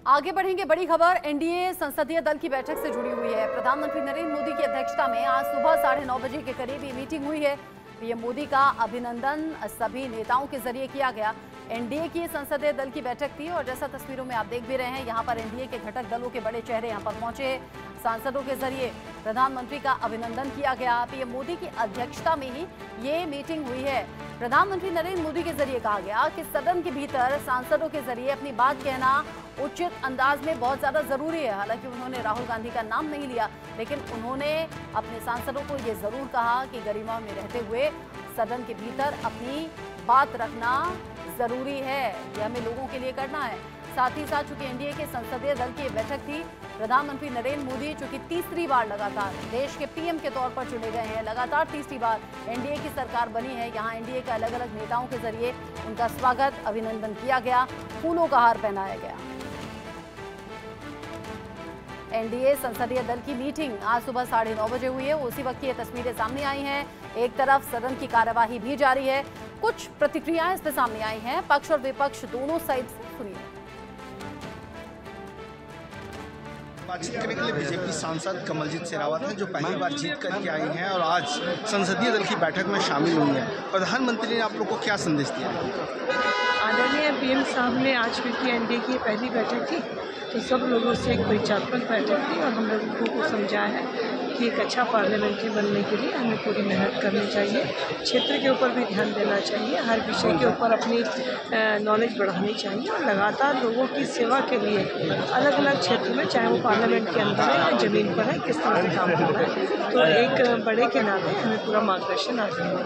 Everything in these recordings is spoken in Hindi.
आगे बढ़ेंगे। बड़ी खबर एनडीए संसदीय दल की बैठक से जुड़ी हुई है। प्रधानमंत्री नरेंद्र मोदी की अध्यक्षता में आज सुबह 9:30 बजे के करीब ये मीटिंग हुई है। पीएम मोदी का अभिनंदन सभी नेताओं के जरिए किया गया। एनडीए की संसदीय दल की बैठक थी और जैसा तस्वीरों में आप देख भी रहे हैं, यहाँ पर एनडीए के घटक दलों के बड़े चेहरे यहाँ पर पहुंचे। सांसदों के जरिए प्रधानमंत्री का अभिनंदन किया गया। पीएम मोदी की अध्यक्षता में ही ये मीटिंग हुई है। प्रधानमंत्री नरेंद्र मोदी के जरिए कहा गया कि सदन के भीतर सांसदों के जरिए अपनी बात कहना उचित अंदाज में बहुत ज्यादा जरूरी है। हालांकि उन्होंने राहुल गांधी का नाम नहीं लिया, लेकिन उन्होंने अपने सांसदों को ये जरूर कहा कि गरिमा में रहते हुए सदन के भीतर अपनी बात रखना जरूरी है। ये हमें लोगों के लिए करना है। साथ ही साथ चूंकि एनडीए के संसदीय दल की बैठक थी, प्रधानमंत्री नरेंद्र मोदी चूंकि तीसरी बार लगातार देश के पीएम के तौर पर चुने गए हैं, लगातार तीसरी बार एनडीए की सरकार बनी है। यहाँ एनडीए के अलग अलग नेताओं के जरिए उनका स्वागत अभिनंदन किया गया, फूलों का हार पहनाया गया। एनडीए संसदीय दल की मीटिंग आज सुबह 9:30 बजे हुई है। उसी वक्त की ये तस्वीरें सामने आई हैं। एक तरफ सदन की कार्यवाही भी जारी है। कुछ प्रतिक्रियाएं इस पे सामने आई हैं, पक्ष और विपक्ष दोनों साइड से। सुनिए। बातचीत करने के लिए बीजेपी सांसद कमलजीत शेरावत हैं, जो पहली बार जीत करके आई हैं और आज संसदीय दल की बैठक में शामिल हुई हैं। प्रधानमंत्री ने आप लोग को क्या संदेश दिया? आदरणीय पीएम साहब ने आज क्योंकि एनडीए की पहली बैठक थी, तो सब लोगों से एक परिचयात्मक बैठक थी और हम लोगों को समझाया है कि एक अच्छा पार्लियामेंट्री बनने के लिए हमें पूरी मेहनत करनी चाहिए, क्षेत्र के ऊपर भी ध्यान देना चाहिए, हर विषय के ऊपर अपनी नॉलेज बढ़ानी चाहिए और लगातार लोगों की सेवा के लिए अलग अलग क्षेत्र में, चाहे वो पार्लियामेंट के अंदर है या ज़मीन पर है, किस तरह से काम करना है। तो एक बड़े के नाते हमें पूरा मार्गदर्शन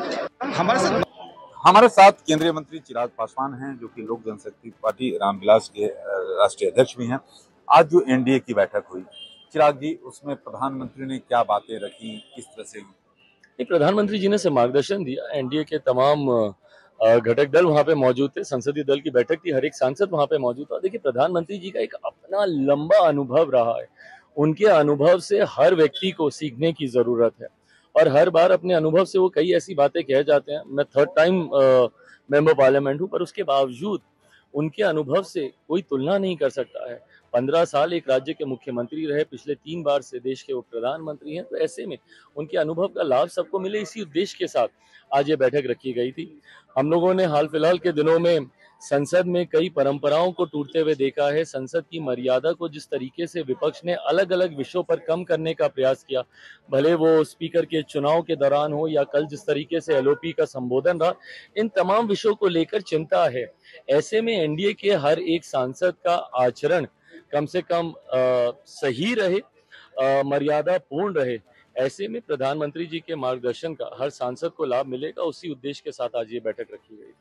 आज हमारे साथ केंद्रीय मंत्री चिराग पासवान हैं, जो कि लोक जनशक्ति पार्टी रामविलास के राष्ट्रीय अध्यक्ष भी हैं। आज जो एनडीए की बैठक हुई, चिराग जी, उसमें प्रधानमंत्री ने क्या बातें रखी, किस तरह से? प्रधानमंत्री जी ने से मार्गदर्शन दिया। एनडीए के तमाम घटक दल वहाँ पे मौजूद थे। संसदीय दल की बैठक थी, हर एक सांसद वहाँ पे मौजूद था। देखिए, प्रधानमंत्री जी का एक अपना लंबा अनुभव रहा है। उनके अनुभव से हर व्यक्ति को सीखने की जरूरत है और हर बार अपने अनुभव से वो कई ऐसी बातें कह जाते हैं। मैं 3rd टाइम मेंबर पार्लियामेंट हूँ, पर उसके बावजूद उनके अनुभव से कोई तुलना नहीं कर सकता है। 15 साल एक राज्य के मुख्यमंत्री रहे, पिछले 3 बार से देश के वो प्रधानमंत्री हैं। तो ऐसे में उनके अनुभव का लाभ सबको मिले, इसी उद्देश्य के साथ आज ये बैठक रखी गई थी। हम लोगों ने हाल फिलहाल के दिनों में संसद में कई परंपराओं को टूटते हुए देखा है। संसद की मर्यादा को जिस तरीके से विपक्ष ने अलग अलग विषयों पर कम करने का प्रयास किया, भले वो स्पीकर के चुनाव के दौरान हो या कल जिस तरीके से एलओपी का संबोधन रहा, इन तमाम विषयों को लेकर चिंता है। ऐसे में एनडीए के हर एक सांसद का आचरण कम से कम सही रहे, मर्यादा पूर्ण रहे। ऐसे में प्रधानमंत्री जी के मार्गदर्शन का हर सांसद को लाभ मिलेगा, उसी उद्देश्य के साथ आज ये बैठक रखी गई।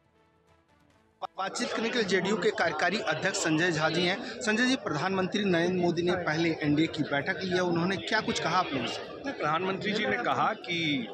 बातचीत करने के लिए जेडीयू के कार्यकारी अध्यक्ष संजय झा जी हैं। संजय जी, प्रधानमंत्री नरेंद्र मोदी ने पहले एनडीए की बैठक ली है, उन्होंने क्या कुछ कहा आप लोगों से? प्रधानमंत्री जी ने कहा कि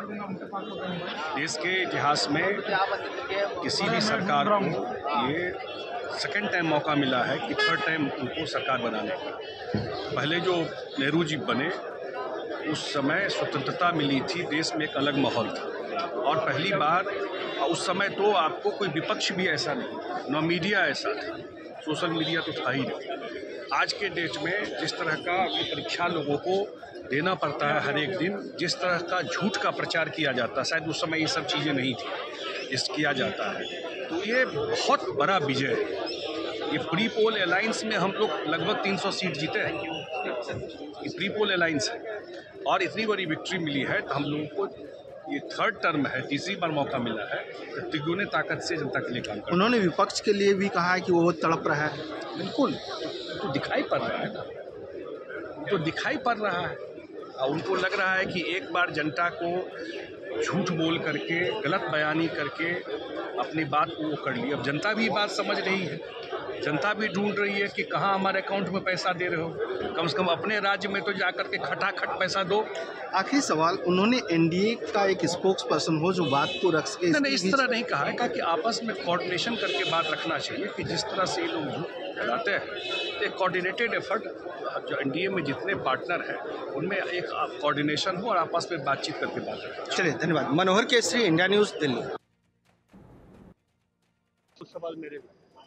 देश के इतिहास में किसी भी सरकार को ये 2nd टाइम मौका मिला है कि 3rd टाइम उनको सरकार बनाने का। पहले जो नेहरू जी बने, उस समय स्वतंत्रता मिली थी, देश में एक अलग माहौल था और पहली बार उस समय तो आपको कोई विपक्ष भी ऐसा नहीं, न मीडिया ऐसा था, सोशल मीडिया तो था ही नहीं। आज के डेट में जिस तरह का परीक्षा लोगों को देना पड़ता है हर एक दिन, जिस तरह का झूठ का प्रचार किया जाता है, शायद उस समय ये सब चीज़ें नहीं थी, इस किया जाता है। तो ये बहुत बड़ा विजय है। ये प्री पोल अलायंस में हम लोग लगभग 300 सीट जीते हैं। ये प्री पोल अलायंस है और इतनी बड़ी विक्ट्री मिली है, तो हम लोगों को ये 3rd टर्म है, तीसरी बार मौका मिला है, तो तिगुने ताकत से जनता के लिए काम करना। उन्होंने विपक्ष के लिए भी कहा है कि वो तड़प रहा है। बिल्कुल, तो दिखाई पड़ रहा है ना, तो दिखाई पड़ रहा है। उनको लग रहा है कि एक बार जनता को झूठ बोल करके, गलत बयानी करके अपनी बात को वो कर ली। अब जनता भी बात समझ रही है, जनता भी ढूंढ रही है कि कहाँ हमारे अकाउंट में पैसा दे रहे हो। कम से कम अपने राज्य में तो जाकर के खटाखट पैसा दो। आखिरी सवाल, उन्होंने एनडीए का एक स्पोक्स पर्सन हो जो बात को रख सके। नहीं, इस तरह नहीं कहा है, कहा कि आपस में कोऑर्डिनेशन करके बात रखना चाहिए कि जिस तरह से ये लोग झूठ फैलाते हैं, एक कोऑर्डिनेटेड एफर्ट, जो एनडीए में जितने पार्टनर हैं उनमें एक कोऑर्डिनेशन हो और आपस में बातचीत करके बात रखें। चलिए, धन्यवाद। Manohar Kesari, India news, Delhi. सवाल मेरे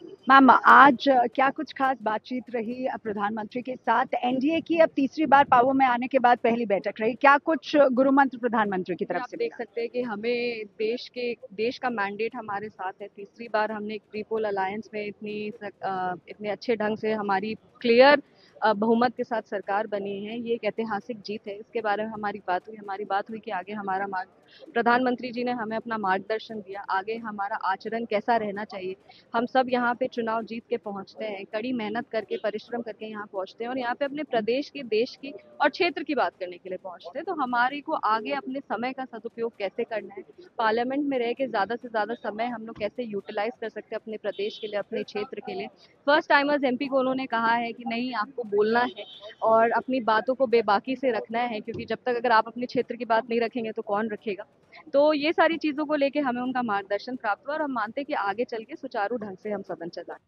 मैम, आज क्या कुछ खास बातचीत रही प्रधानमंत्री के साथ? एनडीए की अब तीसरी बार पावर में आने के बाद पहली बैठक रही, क्या कुछ गुरु मंत्र प्रधानमंत्री की तरफ आप से देख मिला? सकते हैं कि हमें देश का मैंडेट हमारे साथ है। तीसरी बार हमने एक ट्रिपल अलायंस में इतने अच्छे ढंग से हमारी क्लियर बहुमत के साथ सरकार बनी है। ये एक ऐतिहासिक जीत है। इसके बारे में हमारी बात हुई कि आगे हमारा प्रधानमंत्री जी ने हमें अपना मार्गदर्शन दिया, आगे हमारा आचरण कैसा रहना चाहिए। हम सब यहाँ पे चुनाव जीत के पहुँचते हैं, कड़ी मेहनत करके, परिश्रम करके यहाँ पहुँचते हैं और यहाँ पे अपने प्रदेश की, देश की और क्षेत्र की बात करने के लिए पहुँचते हैं। तो हमारे को आगे अपने समय का सदुपयोग कैसे करना है, पार्लियामेंट में रह के ज़्यादा से ज़्यादा समय हम लोग कैसे यूटिलाइज कर सकते हैं अपने प्रदेश के लिए, अपने क्षेत्र के लिए। फर्स्ट टाइमर्स एमपी को उन्होंने कहा है कि नहीं, आपको बोलना है और अपनी बातों को बेबाकी से रखना है, क्योंकि जब तक अगर आप अपने क्षेत्र की बात नहीं रखेंगे तो कौन रखेगा। तो ये सारी चीज़ों को लेके हमें उनका मार्गदर्शन प्राप्त हुआ और हम मानते हैं कि आगे चल के सुचारू ढंग से हम सदन चलाएं।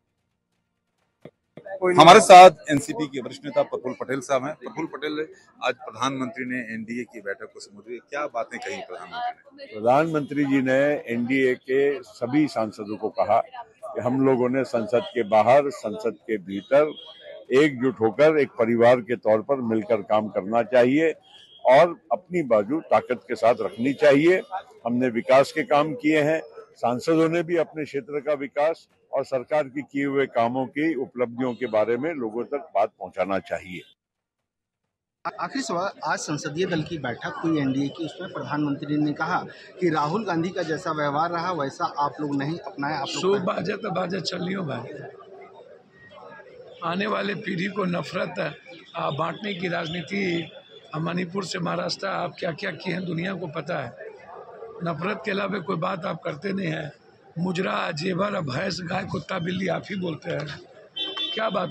हमारे साथ एनसीपी के वरिष्ठ नेता प्रफुल्ल पटेल साहब हैं। प्रफुल्ल पटेल, आज प्रधानमंत्री ने एनडीए की बैठक को संबोधित, क्या बातें कही प्रधानमंत्री ने? प्रधानमंत्री जी ने एनडीए के सभी सांसदों को कहा कि हम लोगों ने संसद के बाहर, संसद के भीतर एकजुट होकर एक परिवार के तौर पर मिलकर काम करना चाहिए और अपनी बाजू ताकत के साथ रखनी चाहिए। हमने विकास के काम किए हैं, सांसदों ने भी अपने क्षेत्र का विकास और सरकार की किए हुए कामों की उपलब्धियों के बारे में लोगों तक बात पहुंचाना चाहिए। आखिरी सवाल, आज संसदीय दल की बैठक हुई एनडीए की, उसमें प्रधानमंत्री ने कहा कि राहुल गांधी का जैसा व्यवहार रहा वैसा आप लोग नहीं अपनाया। सो बाजे तो बाजे चलियो भाई, आने वाले पीढ़ी को नफरत बांटने की राजनीति मणिपुर से महाराष्ट्र आप क्या क्या किए हैं दुनिया को पता है। नफरत के अलावा कोई बात आप करते नहीं हैं। मुजरा, जेवर, भैंस, गाय, कुत्ता, बिल्ली आप ही बोलते हैं। क्या बात